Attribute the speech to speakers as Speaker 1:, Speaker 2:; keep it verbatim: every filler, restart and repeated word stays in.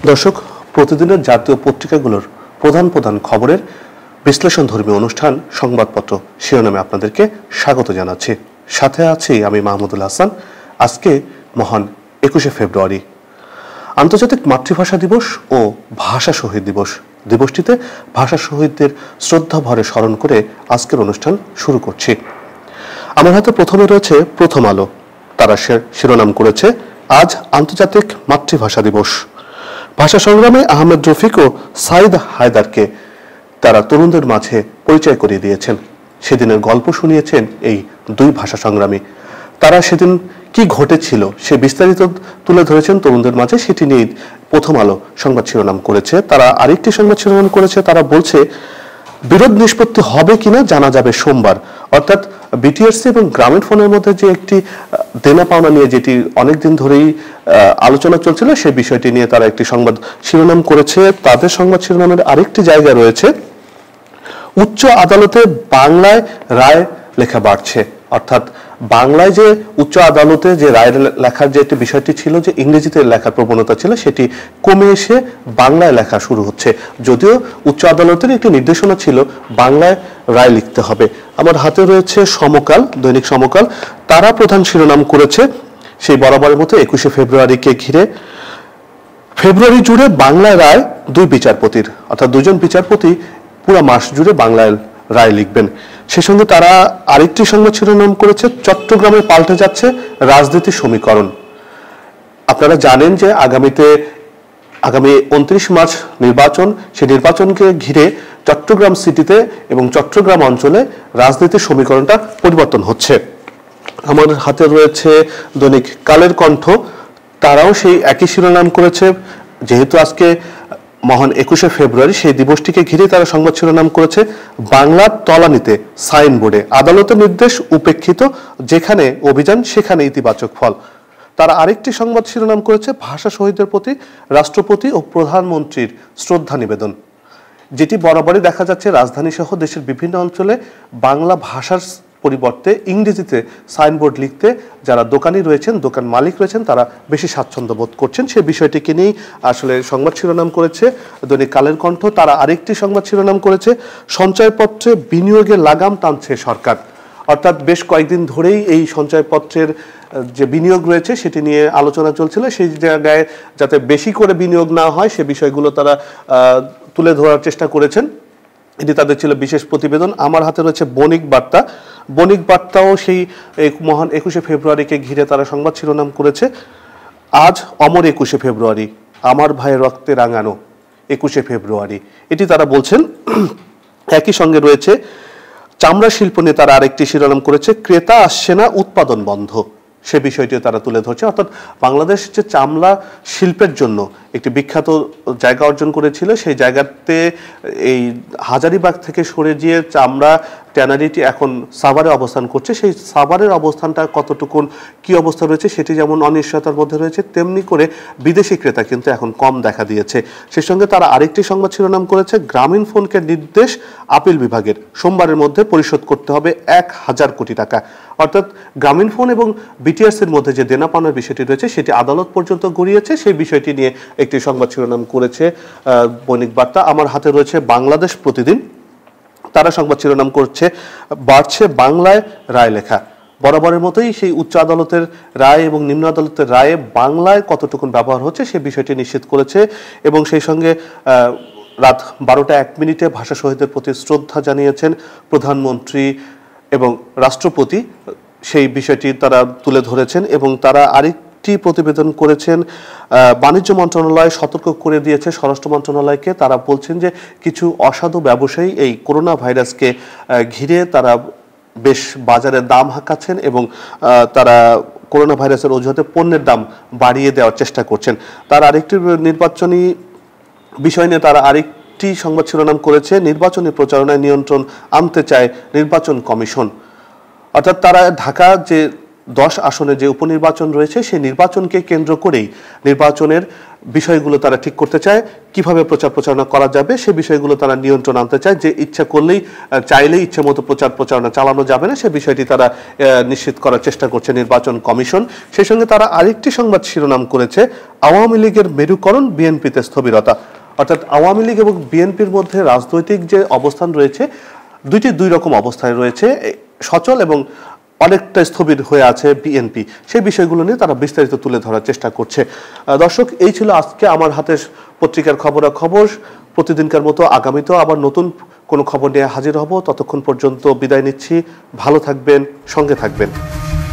Speaker 1: দর্শক, প্রতিদিনের জাতীয় পত্রিকাগুলোর প্রধান প্রধান খবরের বিশ্লেষণধর্মী অনুষ্ঠান সংবাদপত্র শিরোনামে আপনাদেরকে স্বাগত জানাচ্ছি। সাথে আছি আমি মাহমুদুল হাসান। আজকে মহান একুশে ফেব্রুয়ারি, আন্তর্জাতিক মাতৃভাষা দিবস ও ভাষা শহীদ দিবস। দিবসটিতে ভাষা শহীদদের শ্রদ্ধা ভরে স্মরণ করে আজকের অনুষ্ঠান শুরু করছি। আমার হাতে প্রথমে রয়েছে প্রথম আলো। তারা শিরোনাম করেছে, আজ আন্তর্জাতিক মাতৃভাষা দিবস। ভাষা সংগ্রামে আহমেদ রফিক ও সাইদ হায়দারকে তারা তরুণদের মাঝে পরিচয় করিয়ে দিয়েছেন। সেদিনের গল্প শুনিয়েছেন এই দুই ভাষা সংগ্রামী। তারা সেদিন কি ঘটেছিল সে বিস্তারিত তুলে ধরেছেন তরুণদের মাঝে। সেটি নিয়ে প্রথম আলো সংবাদ শিরোনাম করেছে। তারা আরেকটি সংবাদ শিরোনাম করেছে, তারা বলছে বিরোধ নিষ্পত্তি হবে কিনা জানা যাবে সোমবার। অর্থাৎ বিটিআরসি এবং গ্রামীণ ফোনের মধ্যে যে একটি দেনা পাওনা নিয়ে যেটি অনেকদিন ধরেই আলোচনা চলছিল, সেই বিষয়টি নিয়ে তারা একটি সংবাদ শিরোনাম করেছে। তাদের সংবাদ শিরোনামের আরেকটি জায়গা রয়েছে, উচ্চ আদালতে বাংলায় রায় লেখা বাড়ছে। অর্থাৎ বাংলায় যে উচ্চ আদালতে যে রায় লেখার যে একটি বিষয়টি ছিল, যে ইংরেজিতে লেখার প্রবণতা ছিল, সেটি কমে এসে বাংলায় লেখা শুরু হচ্ছে। যদিও উচ্চ আদালতের একটি নির্দেশনা ছিল বাংলায় রায় লিখতে হবে। আমার হাতে রয়েছে সমকাল, দৈনিক সমকাল। তারা প্রধান শিরোনাম করেছে সেই বরাবরের মতো একুশে ফেব্রুয়ারিকে ঘিরে, ফেব্রুয়ারি জুড়ে বাংলায় রায় দুই বিচারপতির, অর্থাৎ দুজন বিচারপতি পুরো মাস জুড়ে বাংলায় রায় লিখবেন। সে সঙ্গে তারা আরেকটি সংবাদ শিরোনাম করেছে, চট্টগ্রামে পাল্টে যাচ্ছে রাজনীতির সমীকরণ। আপনারা জানেন যে আগামীতে আগামী উনত্রিশ মার্চ নির্বাচন, সেই নির্বাচনকে ঘিরে চট্টগ্রাম সিটিতে এবং চট্টগ্রাম অঞ্চলে রাজনীতির সমীকরণটা পরিবর্তন হচ্ছে। আমার হাতে রয়েছে দৈনিক কালের কণ্ঠ। তারাও সেই একই শিরোনাম করেছে। যেহেতু আজকে মহান একুশে ফেব্রুয়ারি, সেই দিবসটিকে ঘিরে তারা সংবাদ শিরোনাম করেছে, বাংলার তলানিতে সাইনবোর্ডে আদালতের নির্দেশ উপেক্ষিত, যেখানে অভিযান সেখানে ইতিবাচক ফল। তারা আরেকটি সংবাদ শিরোনাম করেছে, ভাষা শহীদদের প্রতি রাষ্ট্রপতি ও প্রধানমন্ত্রীর শ্রদ্ধা নিবেদন। যেটি বরাবরই দেখা যাচ্ছে রাজধানী সহ দেশের বিভিন্ন অঞ্চলে বাংলা ভাষার পরিবর্তে ইংরেজিতে সাইনবোর্ড লিখতে যারা দোকানি রয়েছেন, দোকান মালিক রয়েছেন, তারা বেশি স্বাচ্ছন্দ্য বোধ করছেন। সেই বিষয়টিকে নিয়েই আসলে সংবাদ শিরোনাম করেছে দৈনিক কালের কণ্ঠ। তারা আরেকটি সংবাদ শিরোনাম করেছে, সঞ্চয়পত্রে বিনিয়োগের লাগাম টানছে সরকার। অর্থাৎ বেশ কয়েকদিন ধরেই এই সঞ্চয়পত্রের যে বিনিয়োগ রয়েছে সেটি নিয়ে আলোচনা চলছিল। সেই জায়গায় যাতে বেশি করে বিনিয়োগ না হয় সে বিষয়গুলো তারা তুলে ধরার চেষ্টা করেছেন। এটি তাদের ছিল বিশেষ প্রতিবেদন। আমার হাতে রয়েছে বণিক বার্তা। বণিক বার্তাও সেই মহান একুশে ফেব্রুয়ারিকে ঘিরে তারা সংবাদ শিরোনাম করেছে, আজ অমর একুশে ফেব্রুয়ারি, আমার ভাইয়ের রক্তে রাঙানো একুশে ফেব্রুয়ারি। এটি তারা বলছেন। একই সঙ্গে রয়েছে চামড়া শিল্প নিয়ে তারা আরেকটি শিরোনাম করেছে, ক্রেতা আসছে না, উৎপাদন বন্ধ। সে বিষয়টিও তারা তুলে ধরছে। অর্থাৎ বাংলাদেশ যে চামড়া শিল্পের জন্য একটি বিখ্যাত জায়গা অর্জন করেছিল, সেই জায়গাতে এই হাজারীবাগ থেকে সরে গিয়ে চামড়া ট্যানারিটি এখন সাভারে অবস্থান করছে। সেই সাভারের অবস্থানটা কতটুকুন কি অবস্থা রয়েছে সেটি যেমন অনিশ্চয়তার মধ্যে রয়েছে, তেমনি করে বিদেশি ক্রেতা কিন্তু এখন কম দেখা দিয়েছে। সেই সঙ্গে তারা আরেকটি সংবাদ শিরোনাম করেছে, গ্রামীণ ফোনকে নির্দেশ আপিল বিভাগের, সোমবারের মধ্যে পরিশোধ করতে হবে এক হাজার কোটি টাকা। অর্থাৎ গ্রামীণ ফোন এবং বিটিআরসির মধ্যে যে দেনা পাওনার বিষয়টি রয়েছে সেটি আদালত পর্যন্ত গড়িয়েছে। সেই বিষয়টি নিয়ে একটি সংবাদ শিরোনাম করেছে বণিক বার্তা। আমার হাতে রয়েছে বাংলাদেশ প্রতিদিন। তারা সংবাদ শিরোনাম করছে, বাড়ছে বাংলায় রায় লেখা। বরাবরের মতোই সেই উচ্চ আদালতের রায় এবং নিম্ন আদালতের রায়ে বাংলায় কতটুকুন ব্যবহার হচ্ছে সে বিষয়টি নিশ্চিত করেছে। এবং সেই সঙ্গে রাত বারোটা এক মিনিটে ভাষা শহীদদের প্রতি শ্রদ্ধা জানিয়েছেন প্রধানমন্ত্রী এবং রাষ্ট্রপতি। সেই বিষয়টি তারা তুলে ধরেছেন। এবং তারা আরেক প্রতিবেদন করেছেন, বাণিজ্য মন্ত্রণালয় সতর্ক করে দিয়েছে স্বরাষ্ট্র মন্ত্রণালয়কে। তারা বলছেন যে কিছু অসাধু ব্যবসায়ী এই করোনা ভাইরাসকে ঘিরে তারা বেশ বাজারে দাম হাঁকাচ্ছেন এবং তারা করোনা ভাইরাসের অজুহাতে পণ্যের দাম বাড়িয়ে দেওয়ার চেষ্টা করছেন। তার আরেকটি নির্বাচনী বিষয় নিয়ে তারা আরেকটি সংবাদ শিরোনাম করেছে, নির্বাচনী প্রচারণায় নিয়ন্ত্রণ আনতে চায় নির্বাচন কমিশন। অর্থাৎ তারা ঢাকা যে দশ আসনে যে উপনির্বাচন রয়েছে সেই নির্বাচনকে কেন্দ্র করেই নির্বাচনের বিষয়গুলো তারা ঠিক করতে চায়, কিভাবে প্রচার প্রচারণা করা যাবে সে বিষয়গুলো তারা নিয়ন্ত্রণ আনতে চায়। যে ইচ্ছা করলেই চাইলেই ইচ্ছে মতো প্রচার প্রচারণা চালানো যাবে না সে বিষয়টি তারা নিশ্চিত করার চেষ্টা করছে নির্বাচন কমিশন। সেই সঙ্গে তারা আরেকটি সংবাদ শিরোনাম করেছে আওয়ামী লীগের মেরুকরণ, বিএনপিতে স্থবিরতা। অর্থাৎ আওয়ামী লীগ এবং বিএনপির মধ্যে রাজনৈতিক যে অবস্থান রয়েছে দুইটি দুই রকম অবস্থায় রয়েছে, সচল এবং অনেকটা স্থবির হয়ে আছে বিএনপি। সেই বিষয়গুলো নিয়ে তারা বিস্তারিত তুলে ধরার চেষ্টা করছে। দর্শক, এই ছিল আজকে আমার হাতে পত্রিকার খবরাখবর। প্রতিদিনকার মতো আগামীতেও আবার নতুন কোনো খবর নিয়ে হাজির হব। ততক্ষণ পর্যন্ত বিদায় নিচ্ছি। ভালো থাকবেন, সঙ্গে থাকবেন।